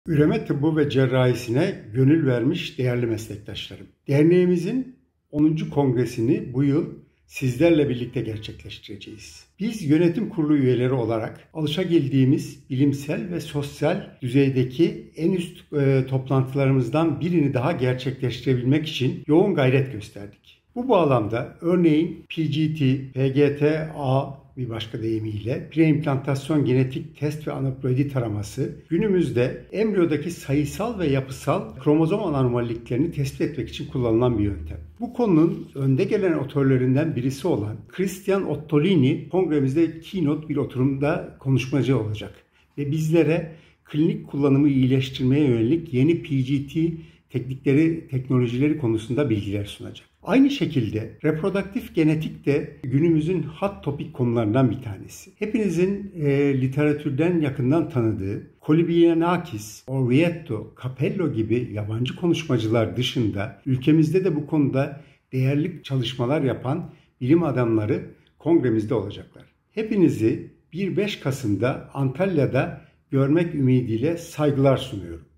Üreme tıbbı ve cerrahisine gönül vermiş değerli meslektaşlarım. Derneğimizin 10. kongresini bu yıl sizlerle birlikte gerçekleştireceğiz. Biz yönetim kurulu üyeleri olarak alışageldiğimiz bilimsel ve sosyal düzeydeki en üst toplantılarımızdan birini daha gerçekleştirebilmek için yoğun gayret gösterdik. Bu bağlamda örneğin PGT, PGT-A bir başka deyimiyle preimplantasyon genetik test ve aneuploidi taraması günümüzde embriyodaki sayısal ve yapısal kromozom anomaliliklerini tespit etmek için kullanılan bir yöntem. Bu konunun önde gelen otorlarından birisi olan Christian Ottolini kongremizde keynote bir oturumda konuşmacı olacak ve bizlere klinik kullanımı iyileştirmeye yönelik yeni PGT teknolojileri konusunda bilgiler sunacak. Aynı şekilde reproduktif genetik de günümüzün hot topic konularından bir tanesi. Hepinizin literatürden yakından tanıdığı Kolybianakis, Orvieto, Capello gibi yabancı konuşmacılar dışında ülkemizde de bu konuda değerli çalışmalar yapan bilim adamları kongremizde olacaklar. Hepinizi 1-5 Kasım'da Antalya'da görmek ümidiyle saygılar sunuyorum.